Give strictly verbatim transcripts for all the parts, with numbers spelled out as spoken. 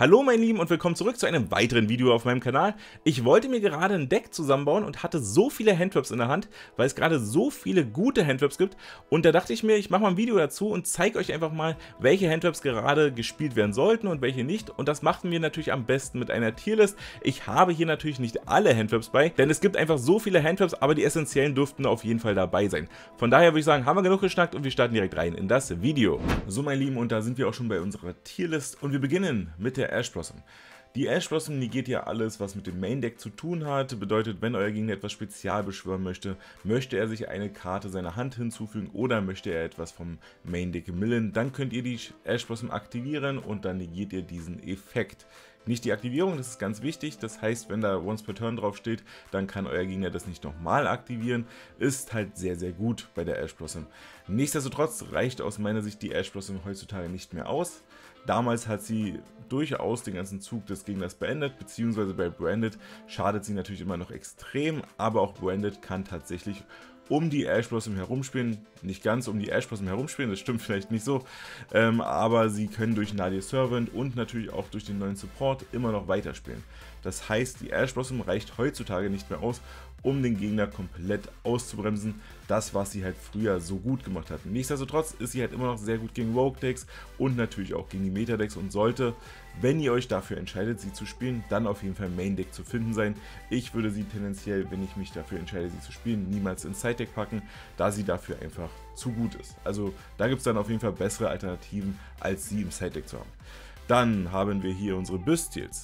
Hallo meine Lieben und willkommen zurück zu einem weiteren Video auf meinem Kanal. Ich wollte mir gerade ein Deck zusammenbauen und hatte so viele Handtraps in der Hand, weil es gerade so viele gute Handtraps gibt. Und da dachte ich mir, ich mache mal ein Video dazu und zeige euch einfach mal, welche Handtraps gerade gespielt werden sollten und welche nicht. Und das machten wir natürlich am besten mit einer Tierlist. Ich habe hier natürlich nicht alle Handtraps bei, denn es gibt einfach so viele Handtraps, aber die essentiellen dürften auf jeden Fall dabei sein. Von daher würde ich sagen, haben wir genug geschnackt und wir starten direkt rein in das Video. So meine Lieben, und da sind wir auch schon bei unserer Tierlist und wir beginnen mit der Ash Blossom. Die Ash Blossom negiert ja alles, was mit dem Main Deck zu tun hat. Bedeutet, wenn euer Gegner etwas spezial beschwören möchte, möchte er sich eine Karte seiner Hand hinzufügen oder möchte er etwas vom Main Deck millen, dann könnt ihr die Ash Blossom aktivieren und dann negiert ihr diesen Effekt. Nicht die Aktivierung, das ist ganz wichtig, das heißt, wenn da Once per Turn drauf steht, dann kann euer Gegner das nicht nochmal aktivieren, ist halt sehr sehr gut bei der Ash Blossom. Nichtsdestotrotz reicht aus meiner Sicht die Ash Blossom heutzutage nicht mehr aus. Damals hat sie durchaus den ganzen Zug des Gegners beendet, beziehungsweise bei Branded schadet sie natürlich immer noch extrem, aber auch Branded kann tatsächlich um die Ash Blossom herumspielen, nicht ganz um die Ash Blossom herumspielen, das stimmt vielleicht nicht so, ähm, aber sie können durch Nadir Servant und natürlich auch durch den neuen Support immer noch weiterspielen. Das heißt, die Ash Blossom reicht heutzutage nicht mehr aus, um den Gegner komplett auszubremsen, das was sie halt früher so gut gemacht hatten. Nichtsdestotrotz ist sie halt immer noch sehr gut gegen Rogue Decks und natürlich auch gegen die Meta Decks und sollte, wenn ihr euch dafür entscheidet, sie zu spielen, dann auf jeden Fall im Main Deck zu finden sein. Ich würde sie tendenziell, wenn ich mich dafür entscheide, sie zu spielen, niemals ins Side Deck packen, da sie dafür einfach zu gut ist. Also da gibt es dann auf jeden Fall bessere Alternativen, als sie im Side Deck zu haben. Dann haben wir hier unsere Bystials.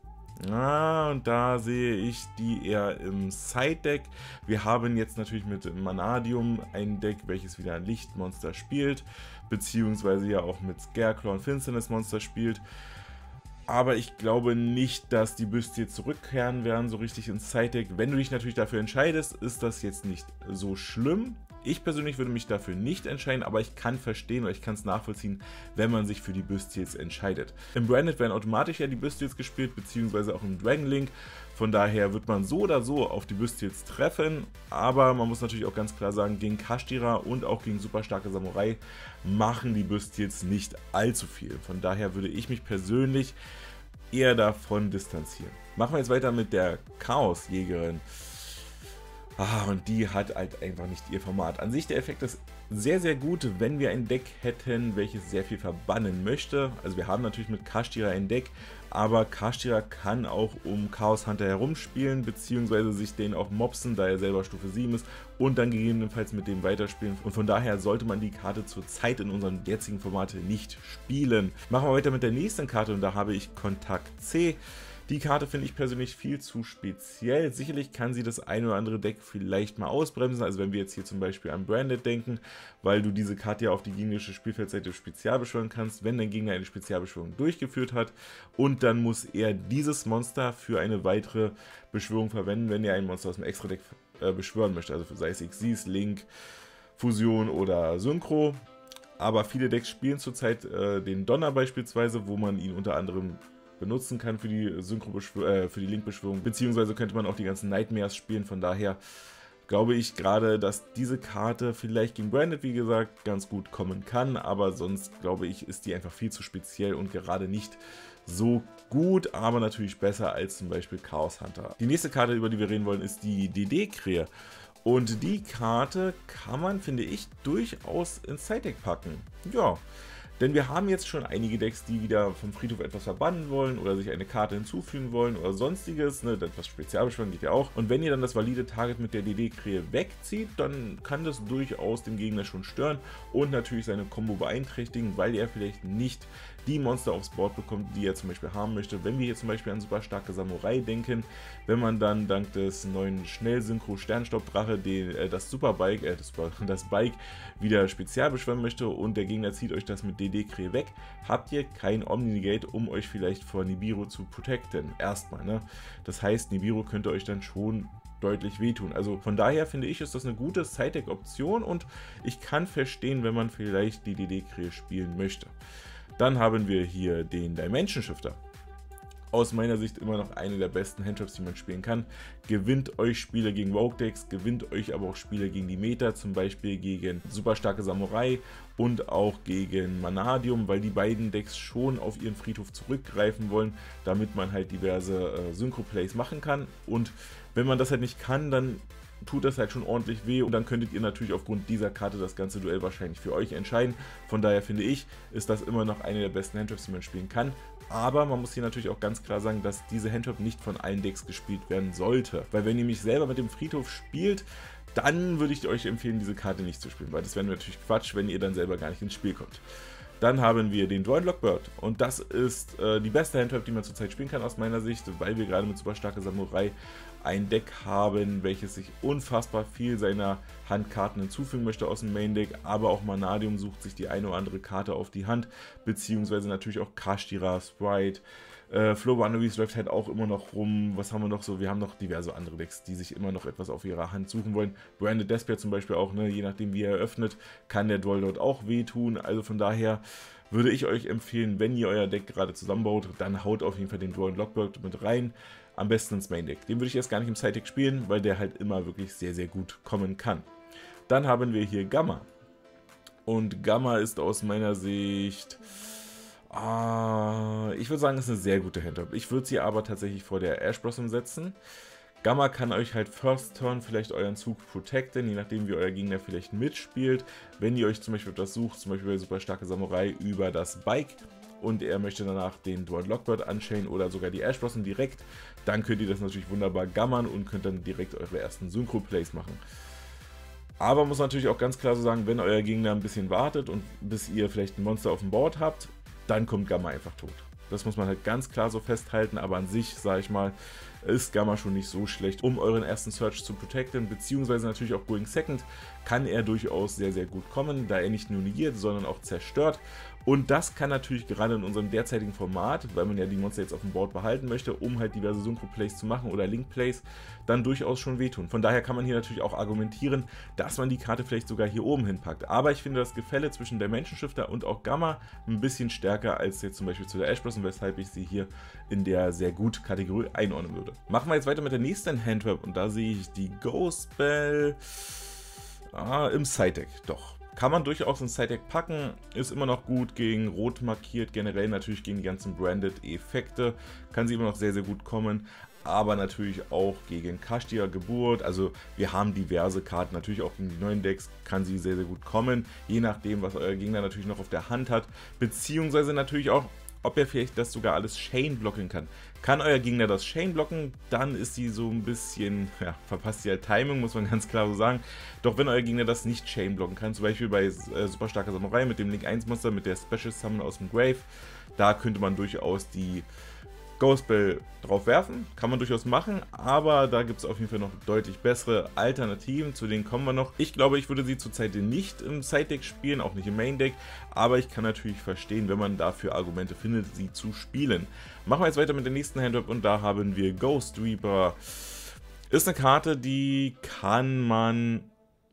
Ah, und da sehe ich die eher im Side-Deck. Wir haben jetzt natürlich mit Vanadium ein Deck, welches wieder ein Lichtmonster spielt, beziehungsweise ja auch mit Scareclaw und Finsternis-Monster spielt. Aber ich glaube nicht, dass die Bystials zurückkehren werden, so richtig ins Side-Deck. Wenn du dich natürlich dafür entscheidest, ist das jetzt nicht so schlimm. Ich persönlich würde mich dafür nicht entscheiden, aber ich kann verstehen oder ich kann es nachvollziehen, wenn man sich für die Bystials entscheidet. Im Branded werden automatisch ja die Bystials gespielt, beziehungsweise auch im Dragon Link. Von daher wird man so oder so auf die Bystials treffen, aber man muss natürlich auch ganz klar sagen, gegen Kashtira und auch gegen super starke Samurai machen die Bystials nicht allzu viel. Von daher würde ich mich persönlich eher davon distanzieren. Machen wir jetzt weiter mit der Chaosjägerin. Ah, und die hat halt einfach nicht ihr Format. An sich der Effekt ist sehr, sehr gut, wenn wir ein Deck hätten, welches sehr viel verbannen möchte. Also wir haben natürlich mit Kashtira ein Deck, aber Kashtira kann auch um Chaos Hunter herumspielen, beziehungsweise sich den auch mopsen, da er selber Stufe sieben ist und dann gegebenenfalls mit dem weiterspielen. Und von daher sollte man die Karte zurzeit in unserem jetzigen Format nicht spielen. Machen wir weiter mit der nächsten Karte und da habe ich Kontakt C. Die Karte finde ich persönlich viel zu speziell. Sicherlich kann sie das ein oder andere Deck vielleicht mal ausbremsen. Also wenn wir jetzt hier zum Beispiel an Branded denken, weil du diese Karte ja auf die gegnerische Spielfeldseite spezial beschwören kannst, wenn dein Gegner eine Spezialbeschwörung durchgeführt hat. Und dann muss er dieses Monster für eine weitere Beschwörung verwenden, wenn er ein Monster aus dem Extra-Deck äh, beschwören möchte. Also für sei es Xyz, Link, Fusion oder Synchro. Aber viele Decks spielen zurzeit äh, den Donner beispielsweise, wo man ihn unter anderem benutzen kann für die Synchro äh, für die Link-Beschwörung, beziehungsweise könnte man auch die ganzen Nightmares spielen. Von daher glaube ich gerade, dass diese Karte vielleicht gegen Branded, wie gesagt, ganz gut kommen kann, aber sonst glaube ich, ist die einfach viel zu speziell und gerade nicht so gut, aber natürlich besser als zum Beispiel Chaos Hunter. Die nächste Karte, über die wir reden wollen, ist die D D-Krähe. Und die Karte kann man, finde ich, durchaus ins Side-Deck packen. Ja. Denn wir haben jetzt schon einige Decks, die wieder vom Friedhof etwas verbannen wollen oder sich eine Karte hinzufügen wollen oder sonstiges. Ne, etwas Spezialbeschwören geht ja auch. Und wenn ihr dann das valide Target mit der D D-Krähe wegzieht, dann kann das durchaus dem Gegner schon stören und natürlich seine Combo beeinträchtigen, weil er vielleicht nicht die Monster aufs Board bekommt, die er zum Beispiel haben möchte. Wenn wir hier zum Beispiel an super starke Samurai denken, wenn man dann dank des neuen Schnellsynchro-Sternstaubdrache den, äh, das Superbike, äh, das, das Bike wieder spezial beschwören möchte und der Gegner zieht euch das mit D D-Krähe weg, habt ihr kein Omni-Negate, um euch vielleicht vor Nibiru zu protecten. Erstmal, ne? Das heißt, Nibiru könnte euch dann schon deutlich wehtun. Also von daher finde ich, ist das eine gute Side-Deck-Option und ich kann verstehen, wenn man vielleicht die D D-Krähe spielen möchte. Dann haben wir hier den Dimension Shifter. aus meiner Sicht immer noch eine der besten Handtraps, die man spielen kann. Gewinnt euch Spiele gegen Rogue Decks, gewinnt euch aber auch Spiele gegen die Meta, zum Beispiel gegen super starke Samurai und auch gegen Vanadium, weil die beiden Decks schon auf ihren Friedhof zurückgreifen wollen, damit man halt diverse äh, Synchro-Plays machen kann. Und wenn man das halt nicht kann, dann tut das halt schon ordentlich weh und dann könntet ihr natürlich aufgrund dieser Karte das ganze Duell wahrscheinlich für euch entscheiden. Von daher finde ich, ist das immer noch eine der besten Handtraps, die man spielen kann. Aber man muss hier natürlich auch ganz klar sagen, dass diese Handtrap nicht von allen Decks gespielt werden sollte. Weil wenn ihr mich selber mit dem Friedhof spielt, dann würde ich euch empfehlen, diese Karte nicht zu spielen, weil das wäre natürlich Quatsch, wenn ihr dann selber gar nicht ins Spiel kommt. Dann haben wir den Droid Lockbird und das ist äh, die beste Handtrap, die man zurzeit spielen kann aus meiner Sicht, weil wir gerade mit super starke Samurai ein Deck haben, welches sich unfassbar viel seiner Handkarten hinzufügen möchte aus dem Main Deck, aber auch Vanadium sucht sich die eine oder andere Karte auf die Hand, beziehungsweise natürlich auch Kashtira, Sprite, äh, Flowanovis läuft halt auch immer noch rum. Was haben wir noch so? Wir haben noch diverse andere Decks, die sich immer noch etwas auf ihrer Hand suchen wollen. Branded Despair zum Beispiel auch, ne? Je nachdem wie er öffnet, kann der Dual dort auch wehtun, also von daher würde ich euch empfehlen, wenn ihr euer Deck gerade zusammenbaut, dann haut auf jeden Fall den Droid Lockbird mit rein. Am besten ins Main Deck. Den würde ich jetzt gar nicht im Side Deck spielen, weil der halt immer wirklich sehr, sehr gut kommen kann. Dann haben wir hier Gamma. Und Gamma ist aus meiner Sicht, ah, ich würde sagen, ist eine sehr gute Handtrap. Ich würde sie aber tatsächlich vor der Ash Blossom setzen. Gamma kann euch halt First Turn vielleicht euren Zug protecten, je nachdem wie euer Gegner vielleicht mitspielt. Wenn ihr euch zum Beispiel etwas sucht, zum Beispiel bei super starke Samurai über das Bike, und er möchte danach den Droid Lockbird unchainen oder sogar die Ash Blossom direkt, dann könnt ihr das natürlich wunderbar gammern und könnt dann direkt eure ersten Synchro-Plays machen. Aber muss natürlich auch ganz klar so sagen, wenn euer Gegner ein bisschen wartet und bis ihr vielleicht ein Monster auf dem Board habt, dann kommt Gamma einfach tot. Das muss man halt ganz klar so festhalten, aber an sich, sage ich mal, ist Gamma schon nicht so schlecht, um euren ersten Search zu protecten, beziehungsweise natürlich auch Going Second kann er durchaus sehr, sehr gut kommen, da er nicht nur negiert, sondern auch zerstört. Und das kann natürlich gerade in unserem derzeitigen Format, weil man ja die Monster jetzt auf dem Board behalten möchte, um halt diverse Synchro-Plays zu machen oder Link-Plays, dann durchaus schon wehtun. Von daher kann man hier natürlich auch argumentieren, dass man die Karte vielleicht sogar hier oben hinpackt. Aber ich finde das Gefälle zwischen der Menschenschifter und auch Gamma ein bisschen stärker als jetzt zum Beispiel zu der Ash Blossom, weshalb ich sie hier in der sehr gut Kategorie einordnen würde. Machen wir jetzt weiter mit der nächsten Handtrap und da sehe ich die Ghost Bell ah, im Side-Deck, doch. Kann man durchaus ins Side-Deck packen, ist immer noch gut gegen Rot markiert, generell natürlich gegen die ganzen Branded-Effekte, kann sie immer noch sehr, sehr gut kommen, aber natürlich auch gegen Kashtira Geburt, also wir haben diverse Karten, natürlich auch gegen die neuen Decks kann sie sehr, sehr gut kommen, je nachdem, was euer Gegner natürlich noch auf der Hand hat, beziehungsweise natürlich auch, ob er vielleicht das sogar alles Chain blocken kann. Kann euer Gegner das Chain blocken, dann ist sie so ein bisschen, ja, verpasst sie halt Timing, muss man ganz klar so sagen. Doch wenn euer Gegner das nicht Chain blocken kann, zum Beispiel bei äh, super starker Samurai mit dem Link eins Monster, mit der Special Summon aus dem Grave, da könnte man durchaus die Ghost Bell drauf werfen, kann man durchaus machen, aber da gibt es auf jeden Fall noch deutlich bessere Alternativen, zu denen kommen wir noch. Ich glaube, ich würde sie zurzeit nicht im Side-Deck spielen, auch nicht im Main-Deck, aber ich kann natürlich verstehen, wenn man dafür Argumente findet, sie zu spielen. Machen wir jetzt weiter mit der nächsten Handtrap und da haben wir Ghost Reaper. Ist eine Karte, die kann man,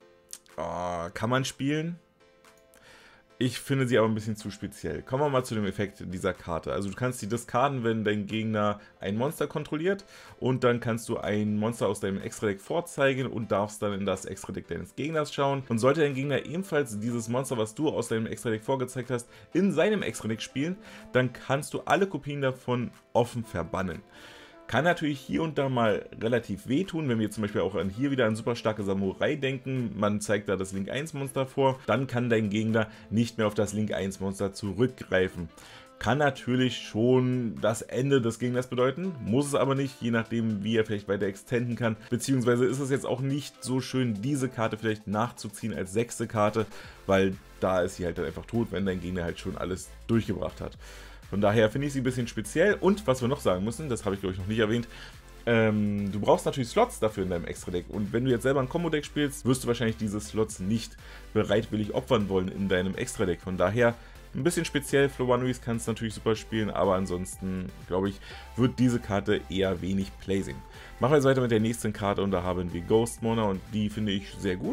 oh, kann man spielen. Ich finde sie aber ein bisschen zu speziell. Kommen wir mal zu dem Effekt dieser Karte. Also du kannst die discarden, wenn dein Gegner ein Monster kontrolliert und dann kannst du ein Monster aus deinem Extra-Deck vorzeigen und darfst dann in das Extra-Deck deines Gegners schauen. Und sollte dein Gegner ebenfalls dieses Monster, was du aus deinem Extra-Deck vorgezeigt hast, in seinem Extra-Deck spielen, dann kannst du alle Kopien davon offen verbannen. Kann natürlich hier und da mal relativ wehtun, wenn wir zum Beispiel auch an hier wieder an super starke Samurai denken, man zeigt da das Link eins Monster vor, dann kann dein Gegner nicht mehr auf das Link eins Monster zurückgreifen. Kann natürlich schon das Ende des Gegners bedeuten, muss es aber nicht, je nachdem wie er vielleicht weiter extenden kann, beziehungsweise ist es jetzt auch nicht so schön, diese Karte vielleicht nachzuziehen als sechste Karte, weil da ist sie halt dann einfach tot, wenn dein Gegner halt schon alles durchgebracht hat. Von daher finde ich sie ein bisschen speziell. Und was wir noch sagen müssen, das habe ich glaube ich noch nicht erwähnt, ähm, du brauchst natürlich Slots dafür in deinem Extra-Deck. Und wenn du jetzt selber ein Combo-Deck spielst, wirst du wahrscheinlich diese Slots nicht bereitwillig opfern wollen in deinem Extra-Deck. Von daher ein bisschen speziell. Flowanovis kannst du natürlich super spielen, aber ansonsten, glaube ich, wird diese Karte eher wenig Play sehen. Machen wir jetzt weiter mit der nächsten Karte und da haben wir Ghost Mona und die finde ich sehr gut.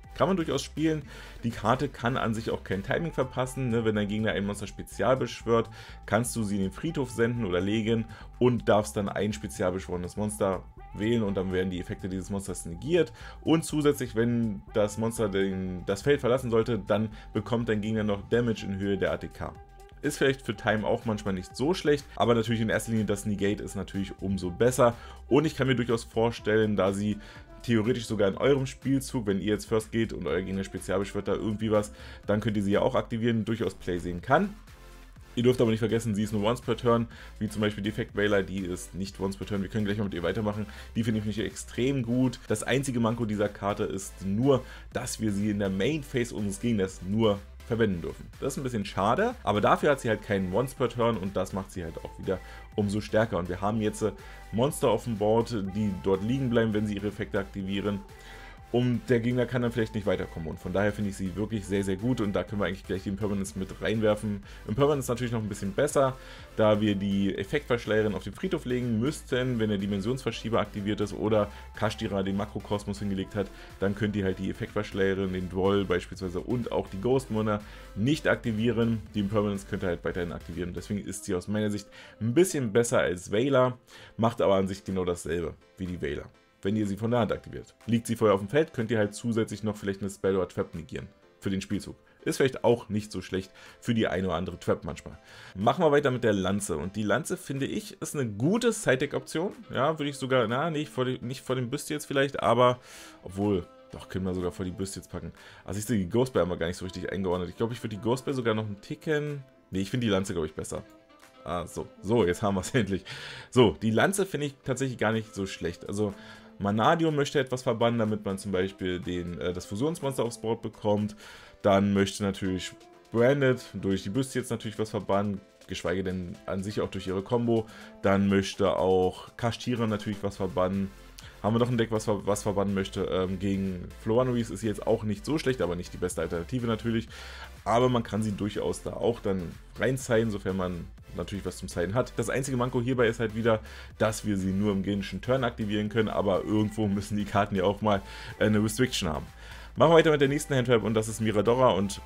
Kann man durchaus spielen. Die Karte kann an sich auch kein Timing verpassen. Ne? Wenn dein Gegner ein Monster spezial beschwört, kannst du sie in den Friedhof senden oder legen und darfst dann ein spezial beschworenes Monster wählen und dann werden die Effekte dieses Monsters negiert. Und zusätzlich, wenn das Monster den, das Feld verlassen sollte, dann bekommt dein Gegner noch Damage in Höhe der A T K. Ist vielleicht für Time auch manchmal nicht so schlecht, aber natürlich in erster Linie das Negate ist natürlich umso besser. Und ich kann mir durchaus vorstellen, da sie theoretisch sogar in eurem Spielzug, wenn ihr jetzt First geht und euer Gegner spezial beschwört da irgendwie was, dann könnt ihr sie ja auch aktivieren, durchaus Play sehen kann. Ihr dürft aber nicht vergessen, sie ist nur Once per Turn, wie zum Beispiel die Effekt Veiler, die ist nicht Once per Turn. Wir können gleich mal mit ihr weitermachen. Die finde ich nicht extrem gut. Das einzige Manko dieser Karte ist nur, dass wir sie in der Main Phase unseres Gegners nur verwenden dürfen. Das ist ein bisschen schade, aber dafür hat sie halt keinen Once per Turn und das macht sie halt auch wieder umso stärker. Und wir haben jetzt Monster auf dem Board, die dort liegen bleiben, wenn sie ihre Effekte aktivieren. Und der Gegner kann dann vielleicht nicht weiterkommen. Und von daher finde ich sie wirklich sehr, sehr gut. Und da können wir eigentlich gleich die Impermanence mit reinwerfen. Impermanence ist natürlich noch ein bisschen besser, da wir die Effektverschleierin auf den Friedhof legen müssten, wenn der Dimensionsverschieber aktiviert ist oder Kashtira den Makrokosmos hingelegt hat. Dann könnt ihr halt die Effektverschleierin, den Dwoll beispielsweise und auch die Ghost Monster nicht aktivieren. Die Impermanence könnt ihr halt weiterhin aktivieren. Deswegen ist sie aus meiner Sicht ein bisschen besser als Veiler, macht aber an sich genau dasselbe wie die Veiler. Wenn ihr sie von der Hand aktiviert. Liegt sie vorher auf dem Feld, könnt ihr halt zusätzlich noch vielleicht eine Spell oder Trap negieren für den Spielzug. Ist vielleicht auch nicht so schlecht für die eine oder andere Trap manchmal. Machen wir weiter mit der Lanze. Und die Lanze, finde ich, ist eine gute Side-Deck-Option. Ja, würde ich sogar, na, nicht vor, die, nicht vor dem Büste jetzt vielleicht, aber, obwohl, doch, können wir sogar vor die Büste jetzt packen. Also ich sehe die Ghost Bear immer gar nicht so richtig eingeordnet. Ich glaube, ich würde die Ghost Bear sogar noch einen Ticken, nee, ich finde die Lanze, glaube ich, besser. Ah, so, so, jetzt haben wir es endlich. So, die Lanze finde ich tatsächlich gar nicht so schlecht. Also, Vanadium möchte etwas verbannen, damit man zum Beispiel den, äh, das Fusionsmonster aufs Board bekommt. Dann möchte natürlich Branded durch die Büste jetzt natürlich was verbannen, geschweige denn an sich auch durch ihre Combo. Dann möchte auch Kashtira natürlich was verbannen. Haben wir noch ein Deck, was, was verbannen möchte. Ähm, gegen Florianwreath ist sie jetzt auch nicht so schlecht, aber nicht die beste Alternative natürlich. Aber man kann sie durchaus da auch dann reinzeigen, sofern man natürlich was zum Siden hat. Das einzige Manko hierbei ist halt wieder, dass wir sie nur im gegnerischen Turn aktivieren können, aber irgendwo müssen die Karten ja auch mal eine Restriction haben. Machen wir weiter mit der nächsten Handtrap und das ist Miradora und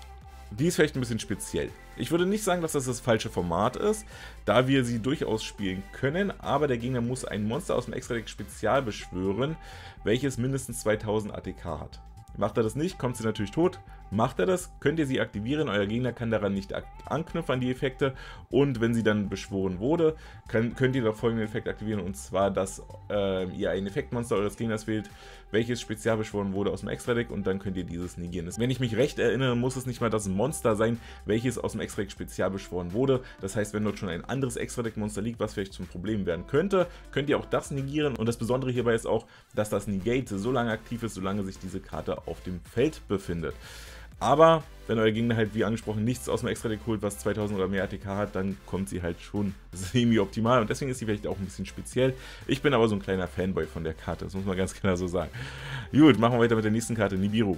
die ist vielleicht ein bisschen speziell. Ich würde nicht sagen, dass das das falsche Format ist, da wir sie durchaus spielen können, aber der Gegner muss ein Monster aus dem Extra-Deck Spezial beschwören, welches mindestens zweitausend A T K hat. Macht er das nicht, kommt sie natürlich tot. Macht er das, könnt ihr sie aktivieren, euer Gegner kann daran nicht anknüpfen an die Effekte und wenn sie dann beschworen wurde, könnt, könnt ihr doch folgenden Effekt aktivieren und zwar, dass äh, ihr ein Effektmonster eures Gegners wählt, welches spezial beschworen wurde aus dem Extra-Deck und dann könnt ihr dieses negieren. Wenn ich mich recht erinnere, muss es nicht mal das Monster sein, welches aus dem Extra-Deck spezial beschworen wurde. Das heißt, wenn dort schon ein anderes Extra-Deck-Monster liegt, was vielleicht zum Problem werden könnte, könnt ihr auch das negieren und das Besondere hierbei ist auch, dass das Negate so lange aktiv ist, solange sich diese Karte auf dem Feld befindet. Aber wenn euer Gegner halt, wie angesprochen, nichts aus dem Extra-Deck holt, was zweitausend oder mehr A T K hat, dann kommt sie halt schon semi-optimal und deswegen ist sie vielleicht auch ein bisschen speziell. Ich bin aber so ein kleiner Fanboy von der Karte, das muss man ganz klar so sagen. Gut, machen wir weiter mit der nächsten Karte, Nibiru.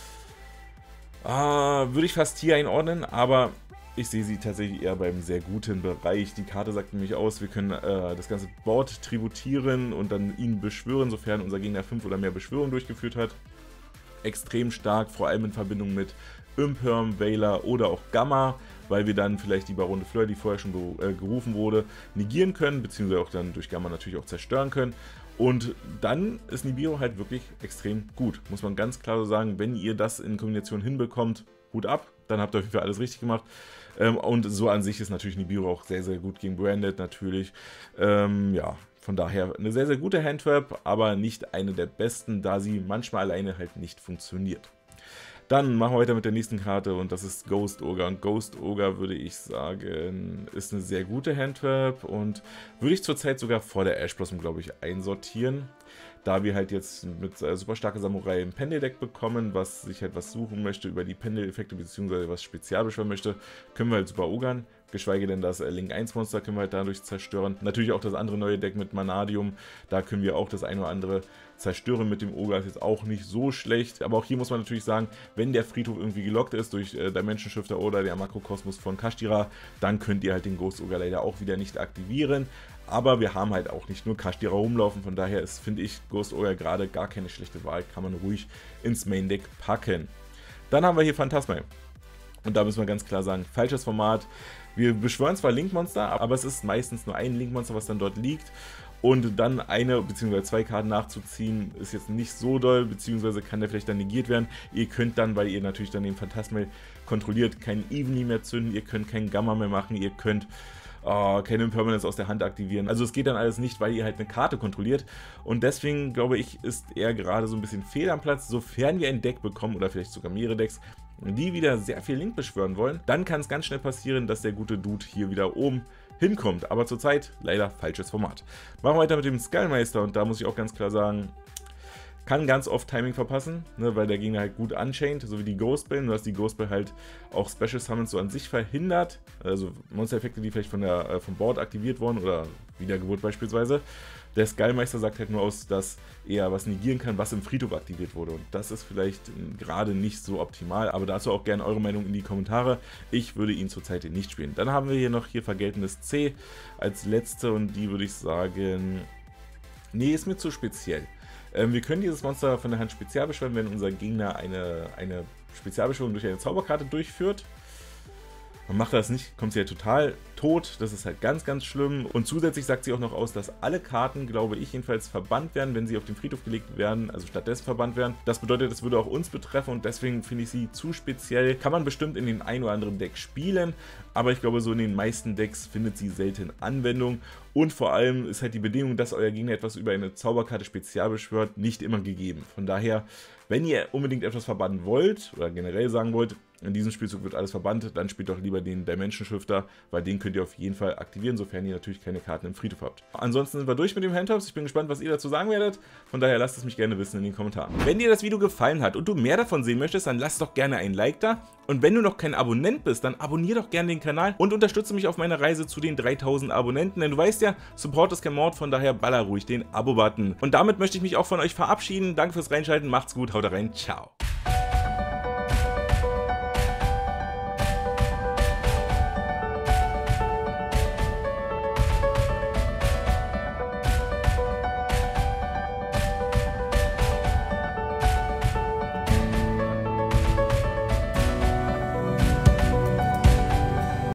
Ah, würde ich fast hier einordnen, aber ich sehe sie tatsächlich eher beim sehr guten Bereich. Die Karte sagt nämlich aus, wir können äh, das ganze Board tributieren und dann ihn beschwören, sofern unser Gegner fünf oder mehr Beschwörungen durchgeführt hat. Extrem stark, vor allem in Verbindung mit Imperm, Veiler oder auch Gamma, weil wir dann vielleicht die Baron de Fleur, die vorher schon äh, gerufen wurde, negieren können, beziehungsweise auch dann durch Gamma natürlich auch zerstören können. Und dann ist Nibiru halt wirklich extrem gut, muss man ganz klar so sagen. Wenn ihr das in Kombination hinbekommt, Hut ab, dann habt ihr auf jeden Fall alles richtig gemacht. Ähm, und so an sich ist natürlich Nibiru auch sehr, sehr gut gegen Branded natürlich. Ähm, ja. Von daher eine sehr, sehr gute Handtrap, aber nicht eine der besten, da sie manchmal alleine halt nicht funktioniert. Dann machen wir weiter mit der nächsten Karte und das ist Ghost Ogre. Und Ghost Ogre, würde ich sagen, ist eine sehr gute Handtrap und würde ich zurzeit sogar vor der Ash Blossom, glaube ich, einsortieren. Da wir halt jetzt mit äh, super starke Samurai ein Pendeldeck bekommen, was sich halt was suchen möchte über die Pendeleffekte bzw. was spezial beschwören möchte, können wir halt super ogern. Geschweige denn das äh, Link eins Monster können wir halt dadurch zerstören. Natürlich auch das andere neue Deck mit Vanadium, da können wir auch das eine oder andere zerstören mit dem Ogre, ist jetzt auch nicht so schlecht. Aber auch hier muss man natürlich sagen, wenn der Friedhof irgendwie gelockt ist durch äh, Dimension Shifter oder der Makrokosmos von Kashtira, dann könnt ihr halt den Ghost Ogre leider auch wieder nicht aktivieren. Aber wir haben halt auch nicht nur Kashtira rumlaufen, von daher ist, finde ich, Ghost Ogre gerade gar keine schlechte Wahl, kann man ruhig ins Main Deck packen. Dann haben wir hier Phantasmal. Und da müssen wir ganz klar sagen, falsches Format. Wir beschwören zwar Link-Monster, aber es ist meistens nur ein Link-Monster, was dann dort liegt. Und dann eine bzw. zwei Karten nachzuziehen, ist jetzt nicht so doll, beziehungsweise kann der vielleicht dann negiert werden. Ihr könnt dann, weil ihr natürlich dann den Phantasmal kontrolliert, keinen Eveni mehr zünden, ihr könnt keinen Gamma mehr machen, ihr könnt oh, keine Impermanence aus der Hand aktivieren. Also es geht dann alles nicht, weil ihr halt eine Karte kontrolliert. Und deswegen, glaube ich, ist er gerade so ein bisschen fehl am Platz. Sofern wir ein Deck bekommen, oder vielleicht sogar mehrere Decks, die wieder sehr viel Link beschwören wollen, dann kann es ganz schnell passieren, dass der gute Dude hier wieder oben hinkommt. Aber zurzeit leider falsches Format. Machen wir weiter mit dem Skullmeister und da muss ich auch ganz klar sagen, kann ganz oft Timing verpassen, ne, weil der Gegner halt gut unchained, so wie die Ghostbell, nur dass die Ghostbell halt auch Special Summons so an sich verhindert, also Monster-Effekte, die vielleicht von der, äh, vom Board aktiviert wurden oder Wiedergeburt beispielsweise. Der Skullmeister sagt halt nur aus, dass er was negieren kann, was im Friedhof aktiviert wurde und das ist vielleicht gerade nicht so optimal, aber dazu auch gerne eure Meinung in die Kommentare. Ich würde ihn zurzeit nicht spielen. Dann haben wir hier noch hier vergeltendes C als letzte und die würde ich sagen, nee, ist mir zu speziell. Wir können dieses Monster von der Hand spezial beschwören, wenn unser Gegner eine, eine Spezialbeschwörung durch eine Zauberkarte durchführt. Man macht das nicht, kommt sie ja total tot, das ist halt ganz, ganz schlimm. Und zusätzlich sagt sie auch noch aus, dass alle Karten, glaube ich jedenfalls, verbannt werden, wenn sie auf den Friedhof gelegt werden, also stattdessen verbannt werden. Das bedeutet, das würde auch uns betreffen und deswegen finde ich sie zu speziell. Kann man bestimmt in den ein oder anderen Deck spielen, aber ich glaube, so in den meisten Decks findet sie selten Anwendung. Und vor allem ist halt die Bedingung, dass euer Gegner etwas über eine Zauberkarte spezial beschwört, nicht immer gegeben. Von daher, wenn ihr unbedingt etwas verbannen wollt, oder generell sagen wollt, in diesem Spielzug wird alles verbannt, dann spielt doch lieber den Dimension Shifter, weil den könnt ihr auf jeden Fall aktivieren, sofern ihr natürlich keine Karten im Friedhof habt. Ansonsten sind wir durch mit dem Handtops. Ich bin gespannt, was ihr dazu sagen werdet. Von daher lasst es mich gerne wissen in den Kommentaren. Wenn dir das Video gefallen hat und du mehr davon sehen möchtest, dann lass doch gerne ein Like da. Und wenn du noch kein Abonnent bist, dann abonniere doch gerne den Kanal und unterstütze mich auf meiner Reise zu den dreitausend Abonnenten. Denn du weißt ja, Support ist kein Mord, von daher baller ruhig den Abo-Button. Und damit möchte ich mich auch von euch verabschieden. Danke fürs Reinschalten, macht's gut, haut rein, ciao.